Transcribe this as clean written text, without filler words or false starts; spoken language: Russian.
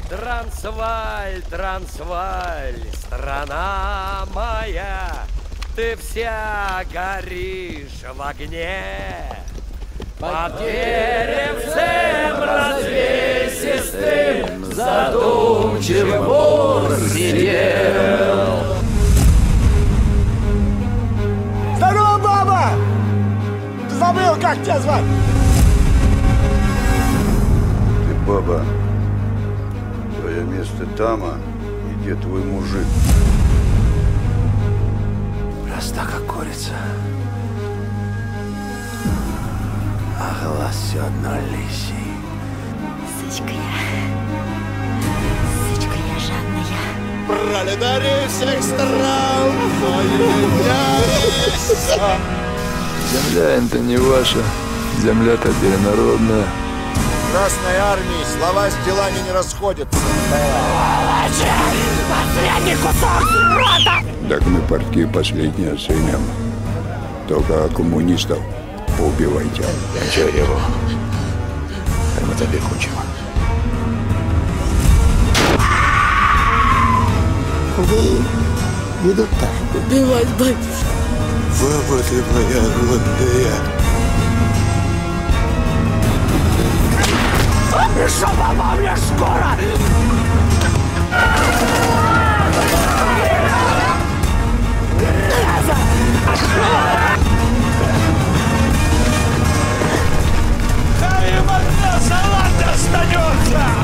Трансваль, Трансваль, страна моя, ты вся горишь в огне. Под деревцем развесистым задумчиво вор сидел. Здорово, баба! Ты забыл, как тебя звать? Ты баба. Твое место там, где твой мужик. Проста как курица. А глаз все одно лисий. Сычка я жадная. Пролетарии всех стран, Земля это не ваша, земля теперь народная. Красной армии слова с делами не расходятся. Последний кусок рота! Так мы партию последнюю сымем. Только коммунистов поубивайте. Чего его? Мы тебе хочем. Ведут так. Убивать, батюшка. Баба ты моя родная. Еще баба мне скоро! Да им одна салат останется!